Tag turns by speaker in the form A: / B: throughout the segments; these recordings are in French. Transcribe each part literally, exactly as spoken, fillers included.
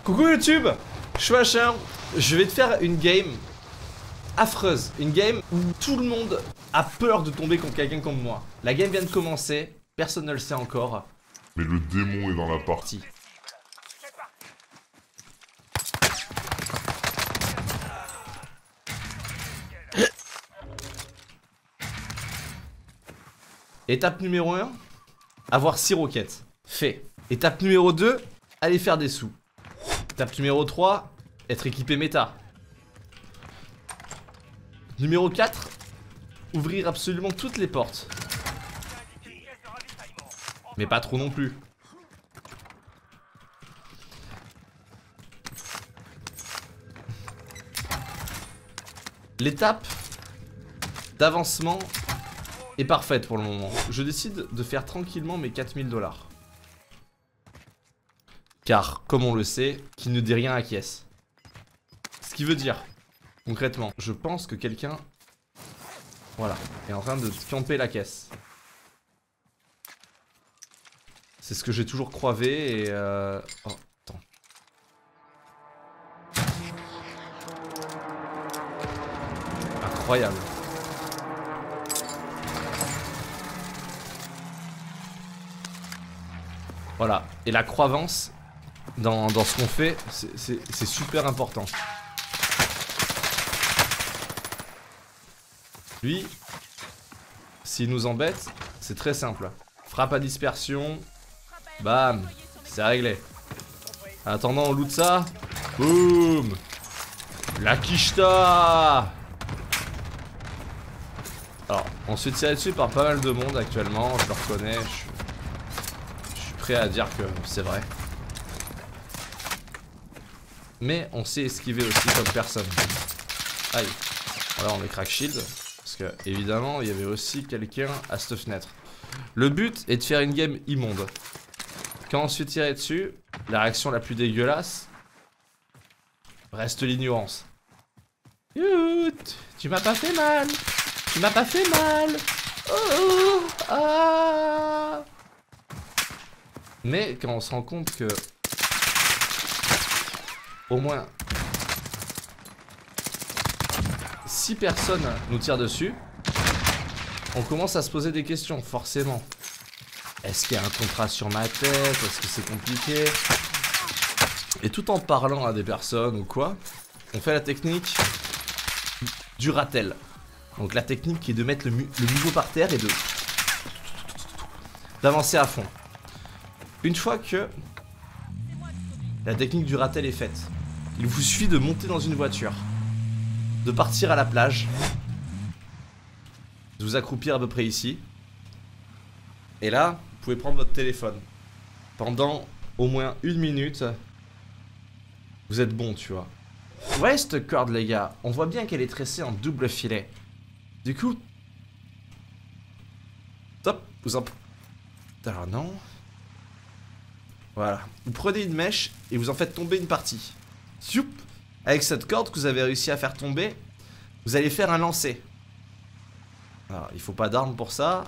A: Coucou YouTube, je suis machin, je vais te faire une game affreuse, une game où tout le monde a peur de tomber contre quelqu'un comme moi. La game vient de commencer, personne ne le sait encore.
B: Mais le démon est dans la partie.
A: Étape numéro un, avoir six roquettes. Fait. Étape numéro deux, aller faire des sous. Étape numéro trois, être équipé méta. Numéro quatre, ouvrir absolument toutes les portes. Mais pas trop non plus. L'étape d'avancement est parfaite pour le moment. Je décide de faire tranquillement mes quatre mille dollars. Car, comme on le sait, qui ne dit rien acquiesce. Ce qui veut dire, concrètement, je pense que quelqu'un, voilà, est en train de camper la caisse. C'est ce que j'ai toujours croivé et euh... oh, attends. Incroyable. Voilà, et la croyance dans, dans ce qu'on fait, c'est super important. Lui, s'il nous embête, c'est très simple. Frappe à dispersion, bam, c'est réglé. En attendant, on loot ça, boum, la quicheta. Alors, on se fait tirer dessus par pas mal de monde actuellement, je le reconnais, je suis... à dire que c'est vrai. Mais on sait esquiver aussi comme personne. Aïe. Alors on est crack shield. Parce que évidemment il y avait aussi quelqu'un à cette fenêtre. Le but est de faire une game immonde. Quand on se fait tirer dessus, la réaction la plus dégueulasse reste l'ignorance. Tu m'as pas fait mal. Tu m'as pas fait mal. Oh, ah. Mais quand on se rend compte que au moins six personnes nous tirent dessus, on commence à se poser des questions, forcément. Est-ce qu'il y a un contrat sur ma tête? Est-ce que c'est compliqué? Et tout en parlant à des personnes ou quoi, on fait la technique du ratel. Donc la technique qui est de mettre le, le niveau par terre et de d'avancer à fond. Une fois que la technique du ratel est faite, il vous suffit de monter dans une voiture, de partir à la plage, de vous accroupir à peu près ici, et là, vous pouvez prendre votre téléphone. Pendant au moins une minute, vous êtes bon, tu vois. Vous voyez cette corde, les gars, on voit bien qu'elle est tressée en double filet. Du coup, top, vous en... Alors non... Voilà, vous prenez une mèche et vous en faites tomber une partie. Soup. Avec cette corde que vous avez réussi à faire tomber, vous allez faire un lancer. Alors, il faut pas d'armes pour ça.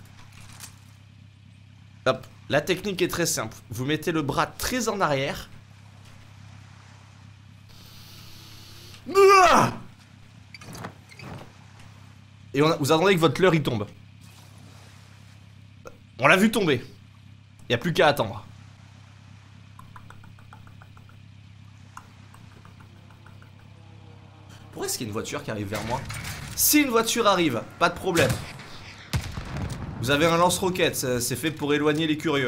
A: Hop. La technique est très simple. Vous mettez le bras très en arrière. Et on a, vous attendez que votre leurre il tombe. On l'a vu tomber. Il n'y a plus qu'à attendre. Pourquoi est-ce qu'il y a une voiture qui arrive vers moi? Si une voiture arrive, pas de problème. Vous avez un lance-roquette, c'est fait pour éloigner les curieux.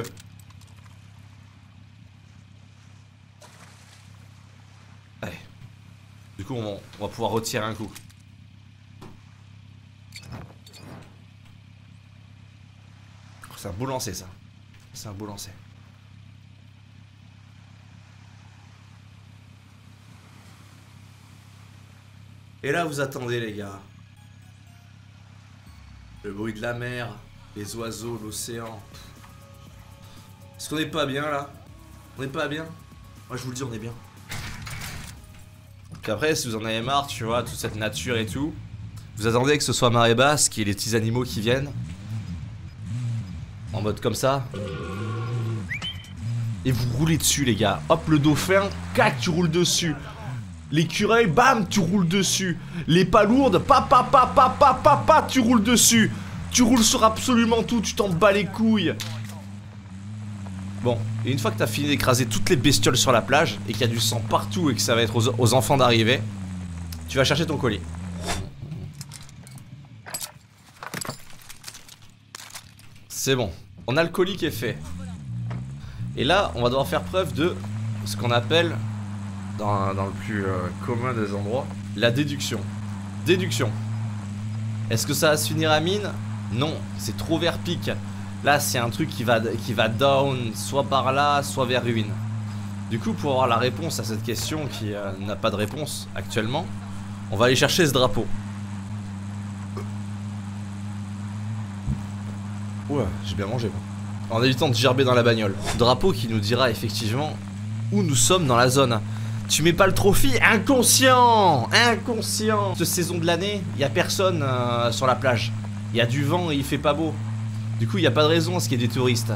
A: Allez. Du coup, on, on va pouvoir retirer un coup. C'est un beau lancer, ça. C'est un beau lancer. Et là, vous attendez, les gars. Le bruit de la mer, les oiseaux, l'océan. Est-ce qu'on n'est pas bien, là? On n'est pas bien? Moi, je vous le dis, on est bien. Donc après, si vous en avez marre, tu vois, toute cette nature et tout, vous attendez que ce soit marée basse, qu'il y ait les petits animaux qui viennent. En mode comme ça. Et vous roulez dessus les gars. Hop le dauphin, cac tu roules dessus. L'écureuil, bam tu roules dessus. Les palourdes, pa pa pa pa pa pa pa tu roules dessus. Tu roules sur absolument tout, tu t'en bats les couilles. Bon, et une fois que t'as fini d'écraser toutes les bestioles sur la plage et qu'il y a du sang partout et que ça va être aux, aux enfants d'arriver, tu vas chercher ton colis. C'est bon, on a le colis qui est fait. Et là, on va devoir faire preuve de ce qu'on appelle, dans, dans le plus euh, commun des endroits, la déduction. Déduction. Est-ce que ça va se finir à mine? Non, c'est trop vers pic. Là, c'est un truc qui va, qui va down, soit par là, soit vers ruine. Du coup, pour avoir la réponse à cette question qui euh, n'a pas de réponse actuellement, on va aller chercher ce drapeau. Ouah, j'ai bien mangé moi. En évitant de gerber dans la bagnole. Drapeau qui nous dira effectivement où nous sommes dans la zone. Tu mets pas le trophy, inconscient. Inconscient. Cette saison de l'année, il y a personne euh, sur la plage. Il y a du vent et il fait pas beau. Du coup, il n'y a pas de raison à ce qu'il y ait des touristes.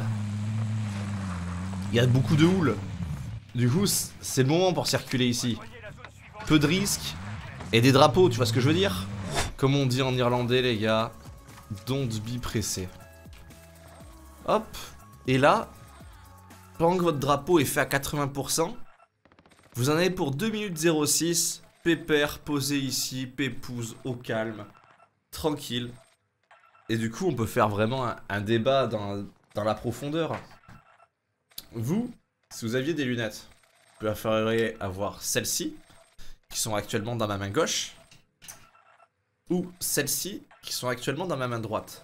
A: Il y a beaucoup de houle. Du coup, c'est le moment pour circuler ici. Peu de risques et des drapeaux, tu vois ce que je veux dire? Comme on dit en irlandais, les gars, don't be pressé. Hop. Et là, pendant que votre drapeau est fait à quatre-vingts pour cent, vous en avez pour deux minutes zéro six. Pépère, posé ici, pépouze, au calme, tranquille. Et du coup, on peut faire vraiment un, un débat dans, dans la profondeur. Vous, si vous aviez des lunettes, vous préféreriez avoir celles-ci, qui sont actuellement dans ma main gauche, ou celles-ci, qui sont actuellement dans ma main droite.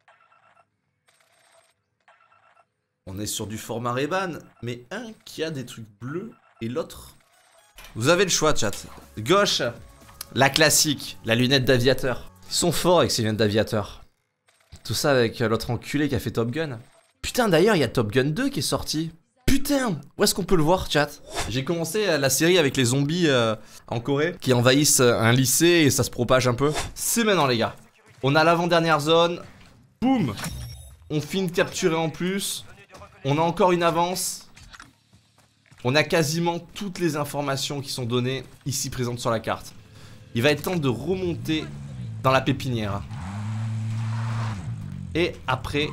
A: On est sur du format Ray-Ban, mais un qui a des trucs bleus et l'autre... Vous avez le choix, chat. Gauche, la classique, la lunette d'aviateur. Ils sont forts avec ces lunettes d'aviateur. Tout ça avec l'autre enculé qui a fait Top Gun. Putain, d'ailleurs, il y a Top Gun deux qui est sorti. Putain, où est-ce qu'on peut le voir, chat? J'ai commencé la série avec les zombies euh, en Corée qui envahissent un lycée et ça se propage un peu. C'est maintenant, les gars. On a l'avant-dernière zone. Boum. On finit de capturer en plus. On a encore une avance. On a quasiment toutes les informations qui sont données ici présentes sur la carte. Il va être temps de remonter dans la pépinière. Et après,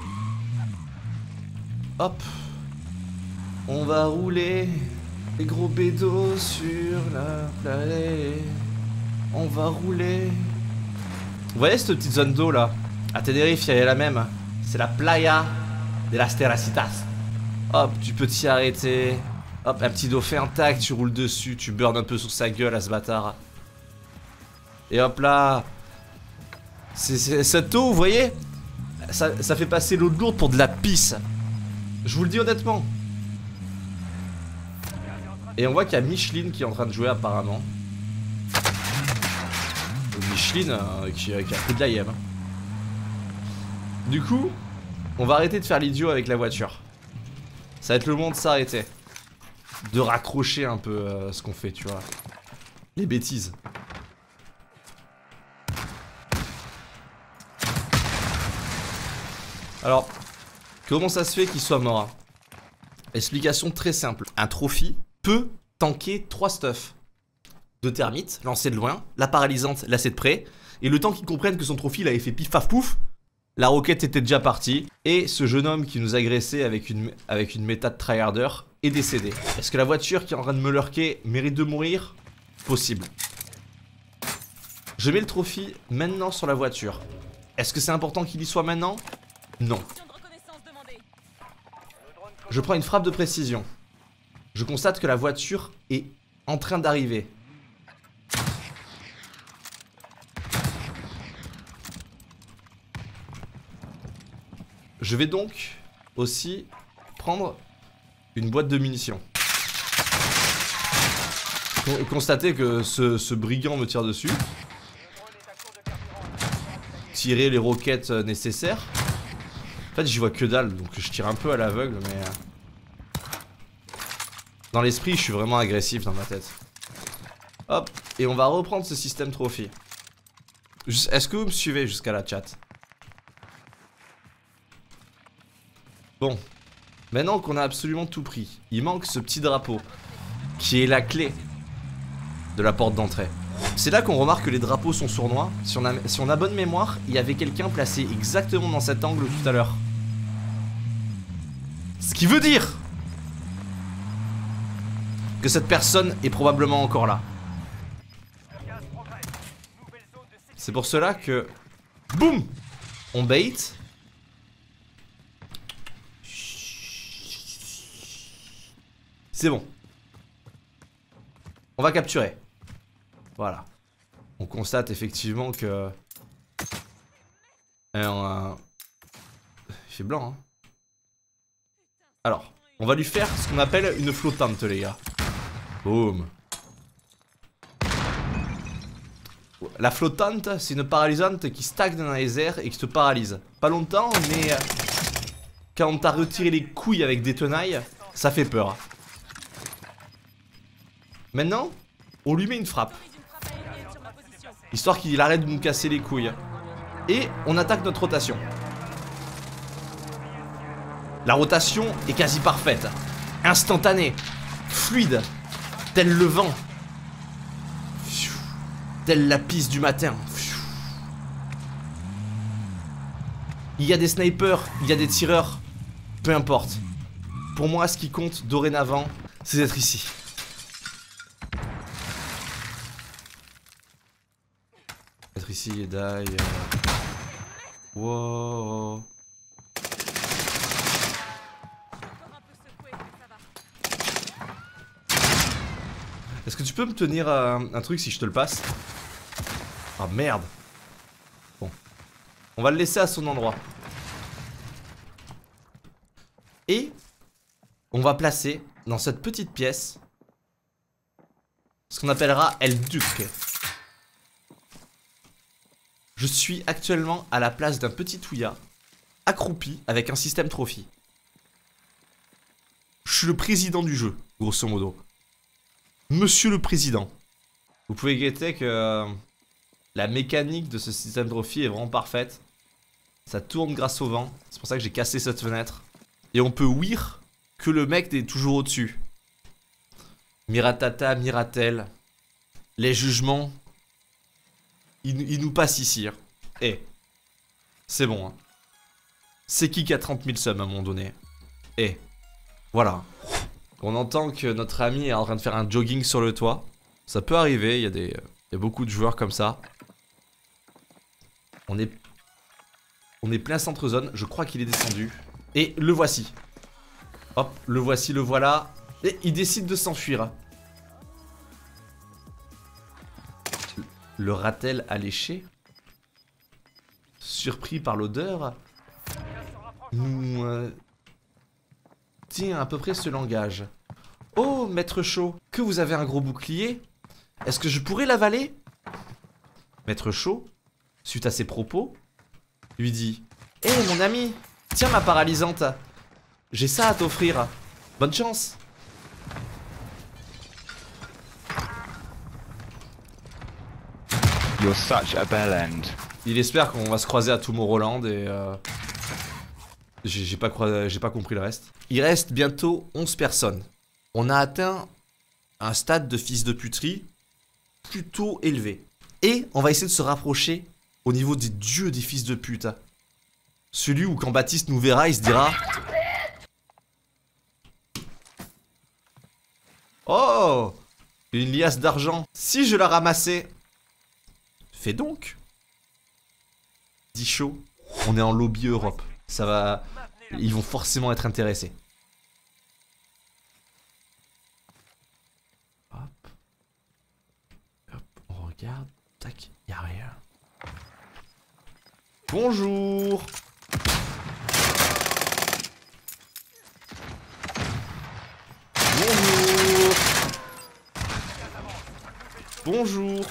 A: hop, on va rouler les gros bédos sur la planète. On va rouler. Vous voyez cette petite zone d'eau là? À Tenerife, il y a la même. C'est la playa de las Terracitas. Hop, tu peux t'y arrêter. Hop, un petit dauphin intact, tu roules dessus, tu burnes un peu sur sa gueule à ce bâtard. Et hop là. C'est cette eau, vous voyez? Ça, ça fait passer l'eau de lourde pour de la pisse. Je vous le dis honnêtement. Et on voit qu'il y a Micheline qui est en train de jouer apparemment. Micheline euh, qui, qui a pris de la yème. Du coup, on va arrêter de faire l'idiot avec la voiture. Ça va être le moment de s'arrêter. De raccrocher un peu euh, ce qu'on fait, tu vois. Les bêtises. Alors, comment ça se fait qu'il soit mort? Explication très simple. Un trophy peut tanker trois stuffs. Deux termites, lancés de loin, la paralysante, lancée de près, et le temps qu'ils comprennent que son trophy il avait fait pif paf pouf, la roquette était déjà partie, et ce jeune homme qui nous agressait avec une, avec une méthode tryharder est décédé. Est-ce que la voiture qui est en train de me lurker mérite de mourir? Possible. Je mets le trophy maintenant sur la voiture. Est-ce que c'est important qu'il y soit maintenant? Non. Je prends une frappe de précision. Je constate que la voiture est en train d'arriver. Je vais donc aussi prendre une boîte de munitions. Constater que ce, ce brigand me tire dessus. Tirer les roquettes nécessaires. En fait, j'y vois que dalle, donc je tire un peu à l'aveugle, mais... Dans l'esprit, je suis vraiment agressif dans ma tête. Hop, et on va reprendre ce système trophy. Est-ce que vous me suivez jusqu'à la chat? Bon. Maintenant qu'on a absolument tout pris, il manque ce petit drapeau qui est la clé de la porte d'entrée. C'est là qu'on remarque que les drapeaux sont sournois. Si on a, si on a bonne mémoire, il y avait quelqu'un placé exactement dans cet angle tout à l'heure. Ce qui veut dire que cette personne est probablement encore là. C'est pour cela que... Boum! On bait. C'est bon. On va capturer. Voilà. On constate effectivement que... Alors, euh... il fait blanc, hein. Alors, on va lui faire ce qu'on appelle une flottante, les gars. Boum. La flottante, c'est une paralysante qui stagne dans les airs et qui te paralyse. Pas longtemps, mais... quand on t'a retiré les couilles avec des tenailles, ça fait peur. Maintenant, on lui met une frappe. Histoire qu'il arrête de nous casser les couilles. Et on attaque notre rotation. La rotation est quasi parfaite. Instantanée. Fluide. Tel le vent. Telle la piste du matin. Il y a des snipers, il y a des tireurs. Peu importe. Pour moi, ce qui compte dorénavant, c'est d'être ici. Être ici et die. Euh... Wow. Est-ce que tu peux me tenir euh, un truc si je te le passe? Ah merde. Bon. On va le laisser à son endroit. Et on va placer dans cette petite pièce ce qu'on appellera El Duc. Je suis actuellement à la place d'un petit Ouya accroupi avec un système trophy. Je suis le président du jeu, grosso modo. Monsieur le président. Vous pouvez guetter que euh, la mécanique de ce système trophy est vraiment parfaite. Ça tourne grâce au vent. C'est pour ça que j'ai cassé cette fenêtre. Et on peut ouïr que le mec est toujours au-dessus. Miratata, Miratel. Les jugements. Ils, ils nous passent ici. Hein. Eh. C'est bon. Hein. C'est qui qui a trente mille subs à un moment donné? Eh. Voilà. On entend que notre ami est en train de faire un jogging sur le toit. Ça peut arriver, il y a des, il y a beaucoup de joueurs comme ça. On est, on est plein centre zone, je crois qu'il est descendu. Et le voici. Hop, le voici, le voilà. Et il décide de s'enfuir. Le rat-elle alléché? Surpris par l'odeur? Nous... Euh... Tiens, à peu près ce langage. Oh, maître chaud, que vous avez un gros bouclier? Est-ce que je pourrais l'avaler? Maître chaud, suite à ses propos, lui dit: hé, hey, mon ami, tiens ma paralysante. J'ai ça à t'offrir. Bonne chance.
C: You're such a bell end.
A: Il espère qu'on va se croiser à Tomorrowland et... Euh... J'ai pas, pas compris le reste. Il reste bientôt onze personnes. On a atteint un stade de fils de puterie plutôt élevé. Et on va essayer de se rapprocher au niveau des dieux des fils de pute. Celui où quand Baptiste nous verra, il se dira: oh, une liasse d'argent. Si je la ramassais. Fais donc. Dis chaud. On est en lobby Europe. Ça va... Ils vont forcément être intéressés. Hop. Hop, on regarde. Tac, y'a rien. Bonjour. Bonjour. Bonjour.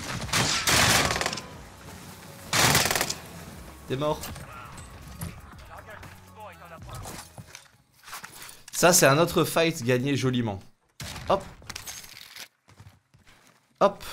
A: T'es mort. Ça, c'est un autre fight gagné joliment. Hop. Hop.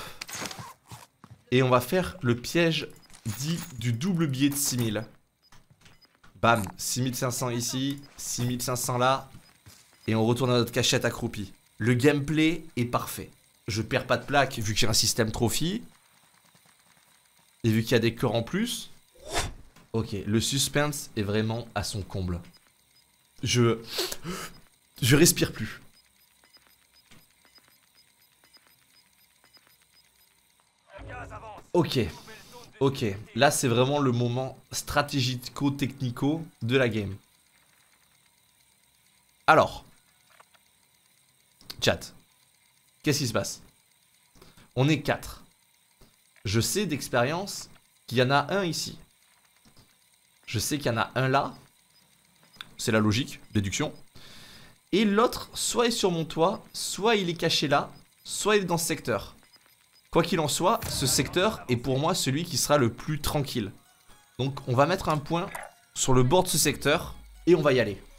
A: Et on va faire le piège dit du double billet de six mille. Bam, six mille cinq cents ici, six mille cinq cents là. Et on retourne à notre cachette accroupie. Le gameplay est parfait. Je perds pas de plaque vu que j'ai un système trophy. Et vu qu'il y a des cœurs en plus. Ok, le suspense est vraiment à son comble. Je... Je respire plus. Ok. Ok. Là, c'est vraiment le moment stratégico-technico de la game. Alors. Chat. Qu'est-ce qui se passe? On est quatre. Je sais d'expérience qu'il y en a un ici. Je sais qu'il y en a un là. C'est la logique, déduction. Et l'autre, soit est sur mon toit, soit il est caché là, soit il est dans ce secteur. Quoi qu'il en soit, ce secteur est pour moi celui qui sera le plus tranquille. Donc on va mettre un point sur le bord de ce secteur et on va y aller.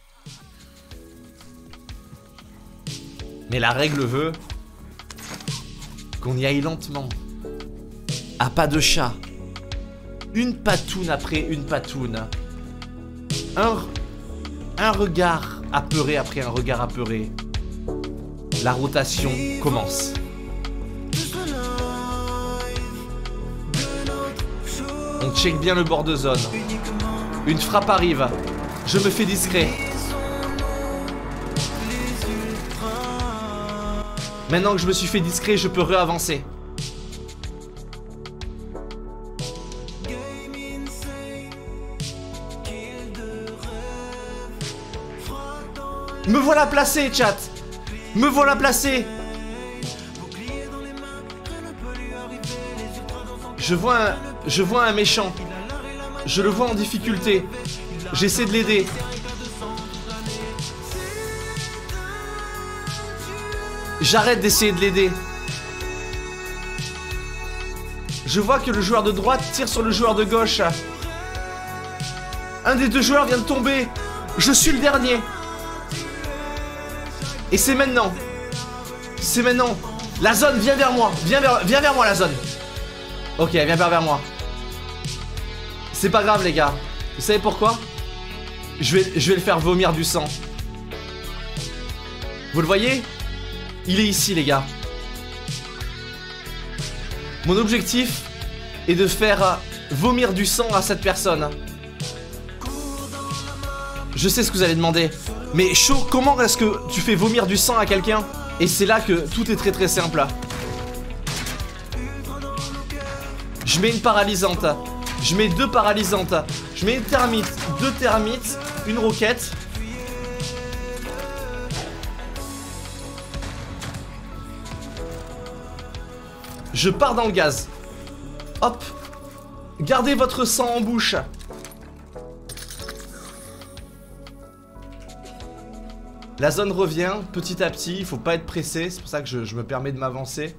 A: Mais la règle veut qu'on y aille lentement. À pas de chat. Une patoune après une patoune. Un, un regard apeuré après un regard apeuré. La rotation commence. On check bien le bord de zone. Une frappe arrive. Je me fais discret. Maintenant que je me suis fait discret, je peux réavancer. Me voilà placé, chat. Me voilà placé. Je vois un, je vois un méchant. Je le vois en difficulté. J'essaie de l'aider. J'arrête d'essayer de l'aider. Je vois que le joueur de droite tire sur le joueur de gauche. Un des deux joueurs vient de tomber. Je suis le dernier. Et c'est maintenant. C'est maintenant. La zone, viens vers moi. Viens vers, viens vers moi, la zone. Ok, viens vers, vers moi. C'est pas grave, les gars. Vous savez pourquoi? je vais, je vais le faire vomir du sang. Vous le voyez? Il est ici, les gars. Mon objectif est de faire vomir du sang à cette personne. Je sais ce que vous allez demander. Mais chaud, comment est-ce que tu fais vomir du sang à quelqu'un? Et c'est là que tout est très très simple. Je mets une paralysante. Je mets deux paralysantes. Je mets une thermite, deux thermites, une roquette. Je pars dans le gaz. Hop. Gardez votre sang en bouche. La zone revient petit à petit. Il faut pas être pressé. C'est pour ça que je, je me permets de m'avancer.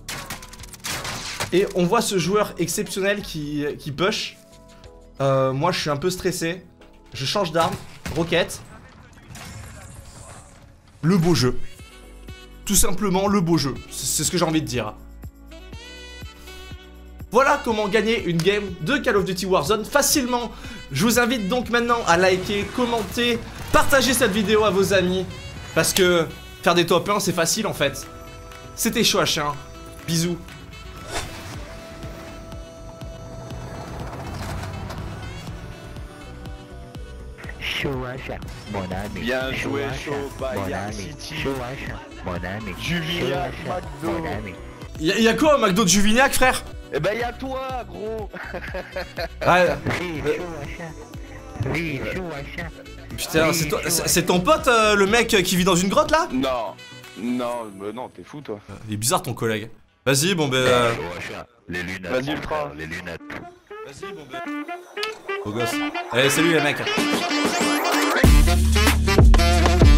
A: Et on voit ce joueur exceptionnel qui, qui push. Euh, moi, je suis un peu stressé. Je change d'arme. Roquette. Le beau jeu. Tout simplement le beau jeu. C'est ce que j'ai envie de dire. Voilà comment gagner une game de Call of Duty Warzone facilement. Je vous invite donc maintenant à liker, commenter, partager cette vidéo à vos amis. Parce que faire des top un, c'est facile en fait. C'était chaud à chien. Bisous.
C: Bien joué, chaud, Bayern City, Juvignac, McDo.
A: Y'a y a quoi au McDo de Juvignac, frère?
C: Eh ben y'a toi, gros.
A: Ouais. Putain, c'est toi, c'est ton pote, euh, le mec qui vit dans une grotte là?
C: Non, non, mais non, t'es fou toi.
A: Il est bizarre ton collègue. Vas-y, bon ben. Euh...
D: Les lunettes.
C: Vas-y, Ultra.
D: Les lunettes.
A: Vas-y, bon ben. Beau gosse. Allez, salut les mecs.